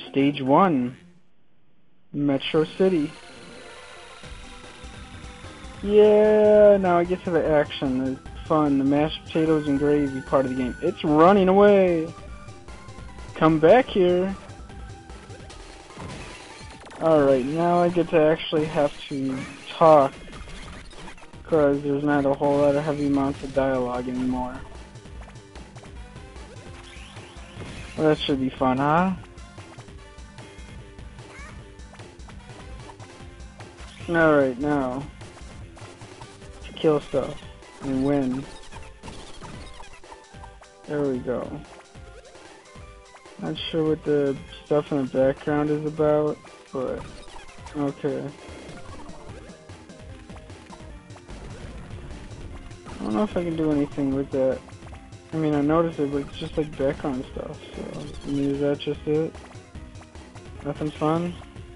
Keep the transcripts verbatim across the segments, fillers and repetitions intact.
Stage one. Metro City. Yeah, now I get to the action, the fun, the mashed potatoes and gravy part of the game. It's running away! Come back here! Alright, now I get to actually have to talk, because there's not a whole lot of heavy amounts of dialogue anymore. Well, that should be fun, huh? Alright, now, to kill stuff and win. There we go. Not sure what the stuff in the background is about, but okay. I don't know if I can do anything with that. I mean, I noticed it, but it's just like background stuff, so, I mean, is that just it? Nothing fun?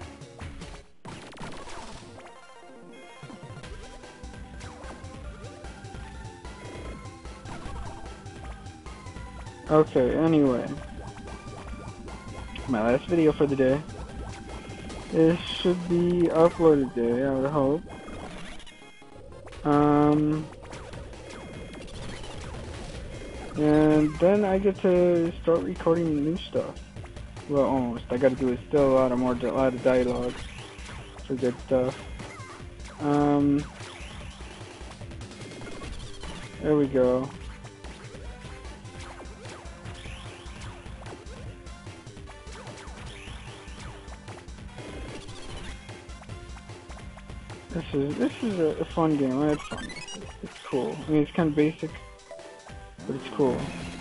Okay, anyway. My last video for the day. It should be uploaded today, I would hope. Um... And then I get to start recording new stuff. Well, almost. I gotta do is still a lot of more, a lot of dialogue for good stuff. Um, there we go. This is this is a, a fun game. I had fun. It's cool. I mean, it's kind of basic, but it's cool.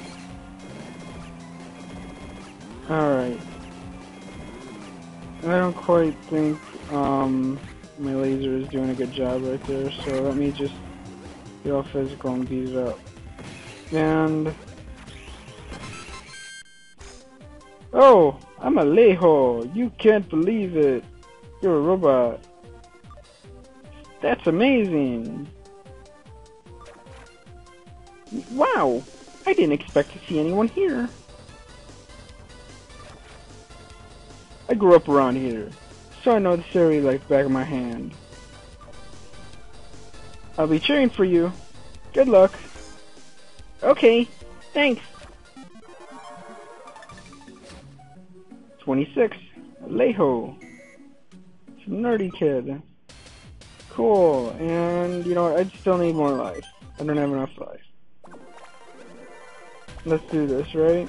Alright. I don't quite think um, my laser is doing a good job right there, so let me just get all physical and beat it up. And... Oh! I'm Alejo! You can't believe it! You're a robot! That's amazing! Wow! I didn't expect to see anyone here. I grew up around here, so I know this area like the back of my hand. I'll be cheering for you. Good luck. Okay, thanks. twenty-six. Alejo. It's a nerdy kid. Cool, and you know what, I'd still need more life. I don't have enough life. Let's do this, right?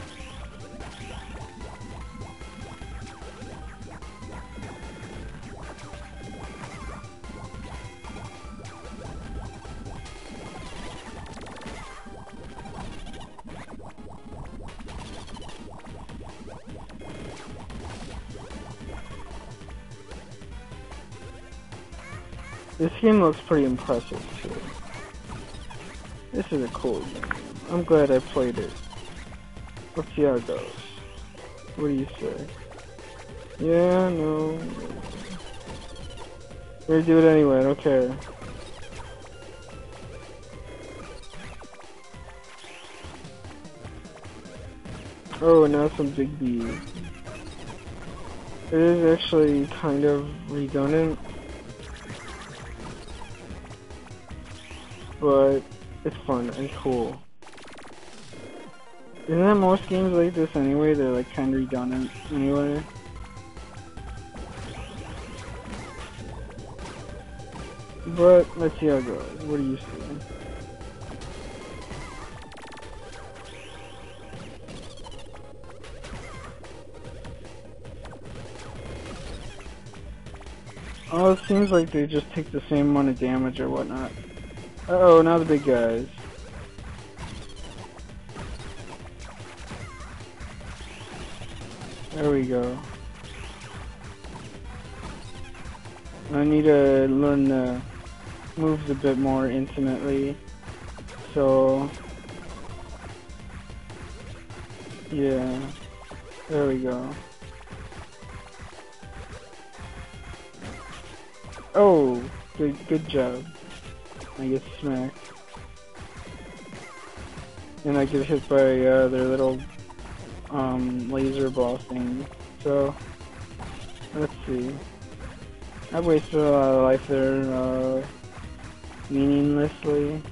This game looks pretty impressive too. This is a cool game. I'm glad I played it. Let's see how it goes. What do you say? Yeah, no. We're gonna do it anyway, I don't care. Oh, now some big bees. It is actually kind of redundant, but it's fun and cool. Isn't that most games like this anyway? They're like kind of redundant anyway. But let's see how it goes. What do you see? Oh, it seems like they just take the same amount of damage or whatnot. Uh oh, now the big guys. There we go. I need to learn the moves a bit more intimately. So, yeah, there we go. Oh, good, good job. I get smacked. And I get hit by uh, their little um, laser ball thing. So, Let's see. I wasted a lot of life there, uh, meaninglessly.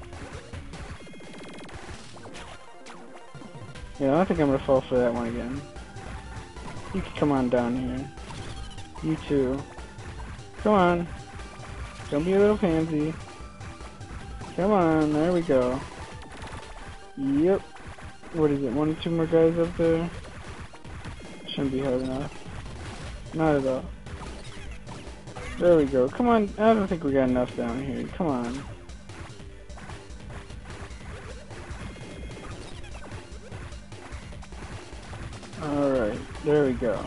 Yeah, I don't think I'm gonna fall for that one again. You can come on down here. You too. Come on. Don't be a little pansy. Come on, there we go. Yep. What is it, one or two more guys up there? Shouldn't be hard enough. Not at all. There we go. Come on, I don't think we got enough down here. Come on. Alright, there we go.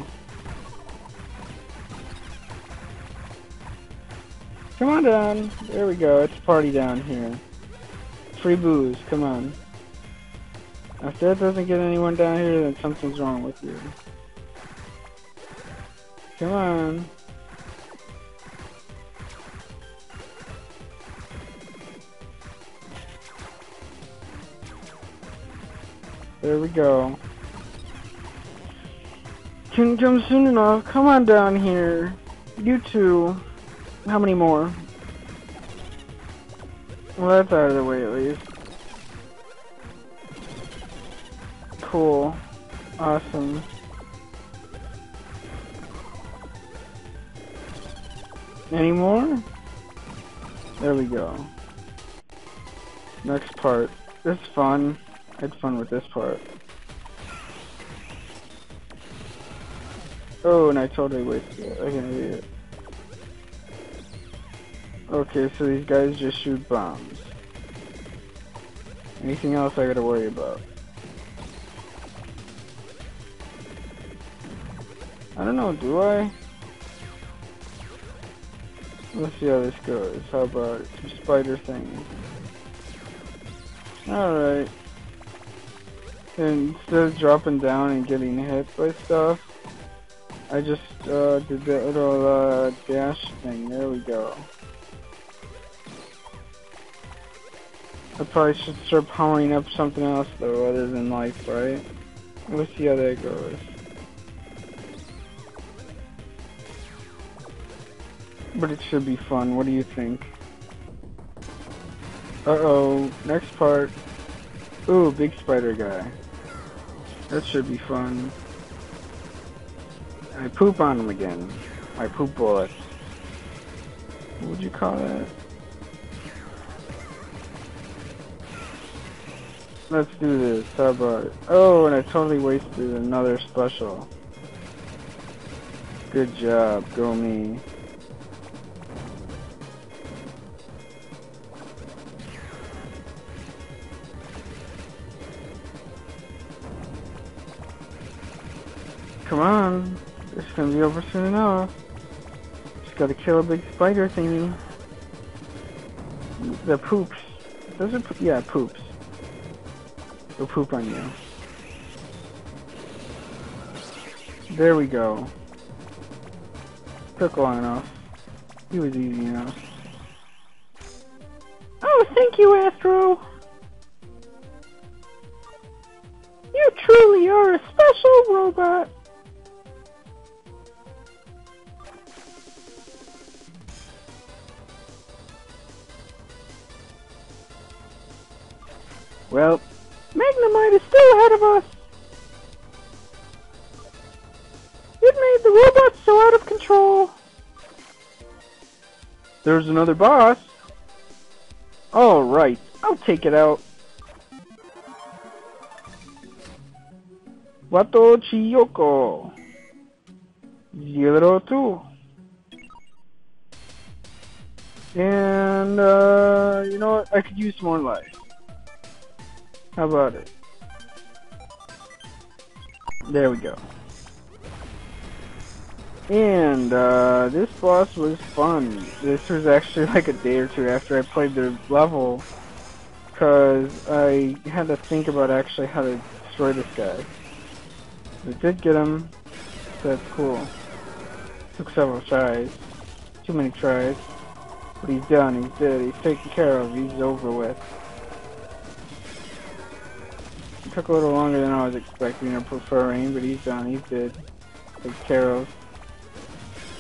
Come on down. There we go. It's a party down here. Free booze. Come on. If that doesn't get anyone down here, then something's wrong with you. Come on. There we go. Couldn't come soon enough. Come on down here. You too. How many more? Well, that's out of the way at least. Cool. Awesome. Any more? There we go. Next part. This is fun. I had fun with this part. Oh, and I totally wasted it. I can read it. Okay, so these guys just shoot bombs. Anything else I gotta worry about? I don't know, do I? Let's see how this goes. How about some spider things? Alright. And instead of dropping down and getting hit by stuff, I just uh, did that little uh, dash thing. There we go. I probably should start powering up something else though, other than life, right? Let's see how that goes. But it should be fun. What do you think? Uh-oh. Next part. Ooh, big spider guy. That should be fun. I poop on him again. I poop bullets. What would you call that? Let's do this. How about it? Oh, and I totally wasted another special. Good job. Go me. Come on. It's gonna be over soon enough. Just gotta kill a big spider thingy. The poops. Those are, po yeah, poops. They'll poop on you. There we go. Took long enough. He was easy enough. Oh, thank you, Astro! You truly are a special robot! Well, Magnemite is still ahead of us. It made the robots so out of control. There's another boss. All right, I'll take it out. Wato Chiyoko. Zero two. And, uh, you know what? I could use more life. How about it? There we go. And, uh, this boss was fun. This was actually like a day or two after I played the level, because I had to think about actually how to destroy this guy. I did get him, so that's cool. Took several tries. Too many tries. But he's done, he's dead, he's taken care of, he's over with. It took a little longer than I was expecting or preferring, but he's done, he's dead. Taken care of.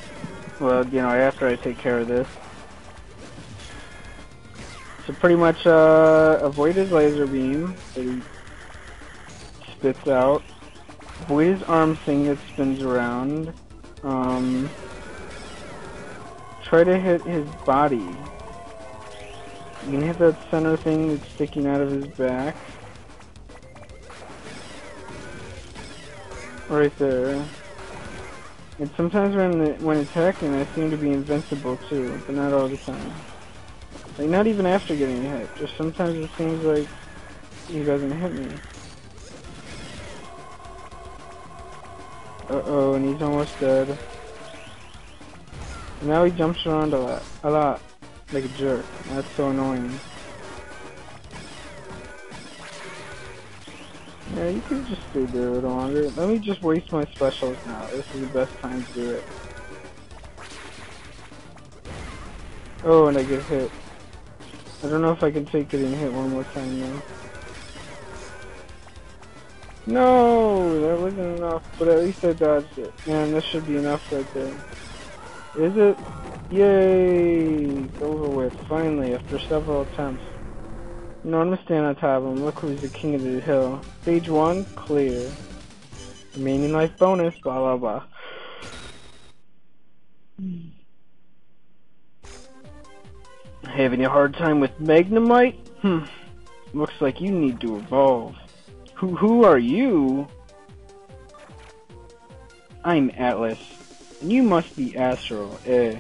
Well, you know, after I take care of this. So pretty much, uh, avoid his laser beam that he spits out. Avoid his arm thing that spins around. Um, try to hit his body. You can hit that center thing that's sticking out of his back. Right there. And sometimes when the, when attacking, I seem to be invincible too, but not all the time. Like, not even after getting hit. Just sometimes it seems like he doesn't hit me. Uh-oh, and he's almost dead. And now he jumps around a lot. A lot. Like a jerk. That's so annoying. Yeah, you could just stay there a little longer. Let me just waste my specials now. This is the best time to do it. Oh, and I get hit. I don't know if I can take it and hit one more time now. No, that wasn't enough, but at least I dodged it. Man, this should be enough right there. Is it? Yay! It's over with, finally, after several attempts. You know, I'm gonna stand on top of him. Look who's the king of the hill. Stage one, clear. Remaining life bonus, blah blah blah. Having a hard time with Magnemite? Hmm. Looks like you need to evolve. Who who are you? I'm Atlas. And you must be Astro, eh?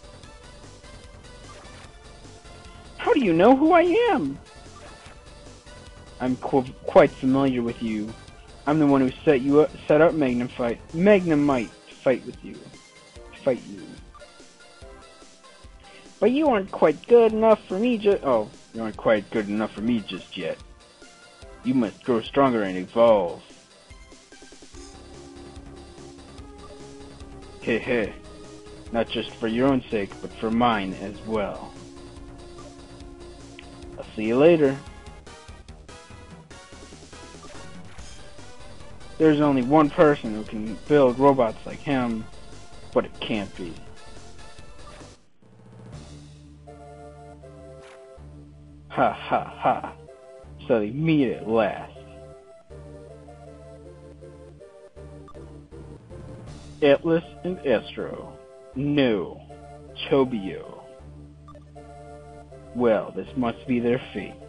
How do you know who I am? I'm qu quite familiar with you. I'm the one who set you up, set up Magnum fight, Magnemite to fight with you, fight you. But you aren't quite good enough for me just. Oh, you aren't quite good enough for me just yet. You must grow stronger and evolve. Heh heh. Not just for your own sake, but for mine as well. I'll see you later. There's only one person who can build robots like him, but it can't be. Ha ha ha. So they meet at last. Atlas and Astro. No. Tobio. Well, this must be their fate.